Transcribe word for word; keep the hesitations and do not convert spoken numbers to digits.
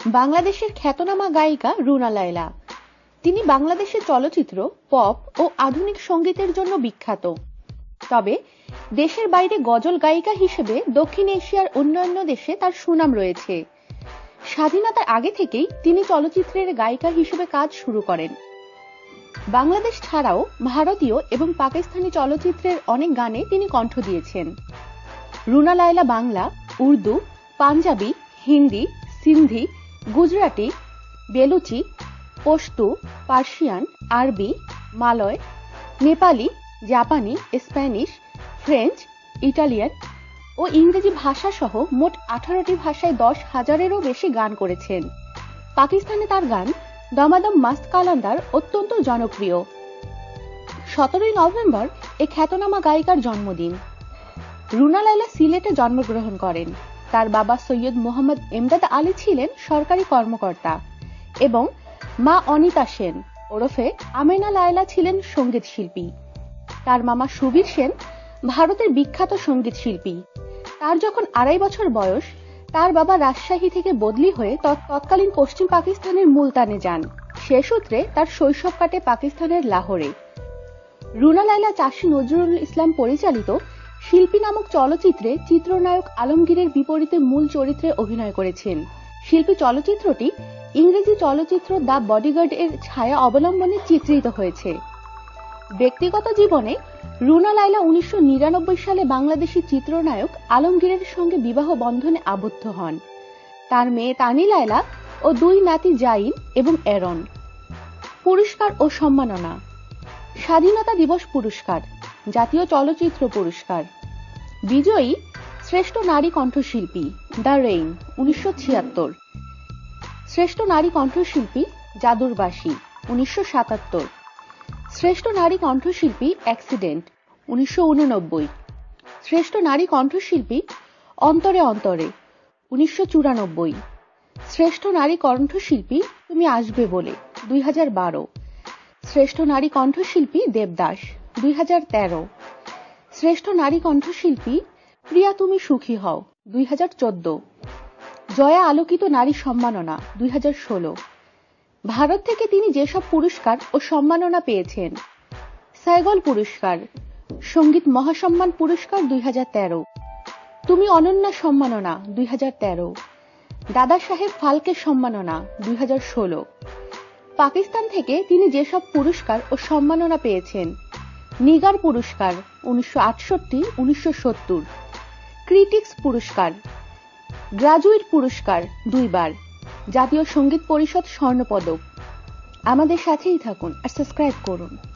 বাংলাদেশের খ্যাতনামা গায়িকা রুনা লায়লা। তিনি বাংলাদেশের চলচ্চিত্র, পপ ও আধুনিক সঙ্গীতের জন্য বিখ্যাত। তবে দেশের বাইরে গজল গায়িকা হিসেবে দক্ষিণ এশিয়ার অন্যান্য দেশে তার সুনাম রয়েছে। স্বাধীনতার আগে থেকেই তিনি চলচ্চিত্রের গায়িকা হিসেবে কাজ শুরু করেন। বাংলাদেশ ছাড়াও ভারতীয় এবং পাকিস্তানি চলচ্চিত্রের অনেক গানে তিনি কণ্ঠ দিয়েছেন। রুনা লায়লা বাংলা, উর্দু, পাঞ্জাবি, হিন্দি, সিন্ধি, গুজরাটি, বেলুচি, পশতু, পার্সিয়ান, আরবি, মালয়, নেপালি, জাপানি, স্প্যানিশ, ফ্রেঞ্চ, ইটালিয়ান ও ইংরেজি ভাষা সহ মোট আঠারোটি ভাষায় দশ হাজারেরও বেশি গান করেছেন। পাকিস্তানে তার গান দমাদম মাস্ত কালান্দার অত্যন্ত জনপ্রিয়। সতেরোই নভেম্বর এ খ্যাতনামা গায়িকার জন্মদিন। রুনা লায়লা সিলেটে জন্মগ্রহণ করেন। তার বাবা সৈয়দ মোহাম্মদ এমদাদ আলী ছিলেন সরকারি কর্মকর্তা এবং মা অনিতা সেন ওরফে আমেনা লায়লা ছিলেন সঙ্গীত শিল্পী। তার মামা সুবীর সেন ভারতের বিখ্যাত সঙ্গীত শিল্পী। তার যখন আড়াই বছর বয়স, তার বাবা রাজশাহী থেকে বদলি হয়ে তৎকালীন পশ্চিম পাকিস্তানের মুলতানে যান। সে সূত্রে তার শৈশব কাটে পাকিস্তানের লাহোরে। রুনা লায়লা চাষী নজরুল ইসলাম পরিচালিত শিল্পী নামক চলচ্চিত্রে চিত্রনায়ক আলমগীরের বিপরীতে মূল চরিত্রে অভিনয় করেছেন। শিল্পী চলচ্চিত্রটি ইংরেজি চলচ্চিত্র দ্য বডিগার্ড এর ছায়া অবলম্বনে চিত্রিত হয়েছে। ব্যক্তিগত জীবনে রুনা লায়লা উনিশশো নিরানব্বই সালে বাংলাদেশি চিত্রনায়ক আলমগীরের সঙ্গে বিবাহ বন্ধনে আবদ্ধ হন। তার মেয়ে তানি লায়লা ও দুই নাতি জাইন এবং এরন। পুরস্কার ও সম্মাননা: স্বাধীনতা দিবস পুরস্কার, জাতীয় চলচ্চিত্র পুরস্কার, বিজয়ী শ্রেষ্ঠ নারী কণ্ঠশিল্পী দ্য রেইন উনিশশো ছিয়াত্তর, শ্রেষ্ঠ নারী কণ্ঠশিল্পী জাদুরবাসী উনিশশো সাতাত্তর, শ্রেষ্ঠ নারী কণ্ঠশিল্পী অ্যাক্সিডেন্ট উনিশশো উননব্বই, শ্রেষ্ঠ নারী কণ্ঠশিল্পী অন্তরে অন্তরে উনিশশো চুরানব্বই, শ্রেষ্ঠ নারী কণ্ঠশিল্পী তুমি আসবে বলে দুই হাজার বারো, শ্রেষ্ঠ নারী কণ্ঠশিল্পী দেবদাস দুই হাজার তেরো, শ্রেষ্ঠ নারী কণ্ঠশিল্পী প্রিয়া তুমি সুখী হও দুই হাজার চোদ্দ, জয়া আলোকিত নারী সম্মাননা দুই হাজার ষোলো। ভারত থেকে তিনি যেসব পুরস্কার ও সম্মাননা পেয়েছেন: সাইগল পুরস্কার, সঙ্গীত মহাসম্মান পুরস্কার দুই হাজার তেরো, তুমি অনন্যা সম্মাননা দুই হাজার তেরো, দাদা সাহেব ফালকে সম্মাননা দুই হাজার ষোলো। পাকিস্তান থেকে তিনি যেসব পুরস্কার ও সম্মাননা পেয়েছেন: নিগার পুরস্কার উনিশশো আটষট্টি উনিশশো সত্তর, ক্রিটিক্স পুরস্কার, গ্রাজুয়েট পুরস্কার দুইবার, জাতীয় সঙ্গীত পরিষদ স্বর্ণপদক। আমাদের সাথেই থাকুন আর সাবস্ক্রাইব করুন।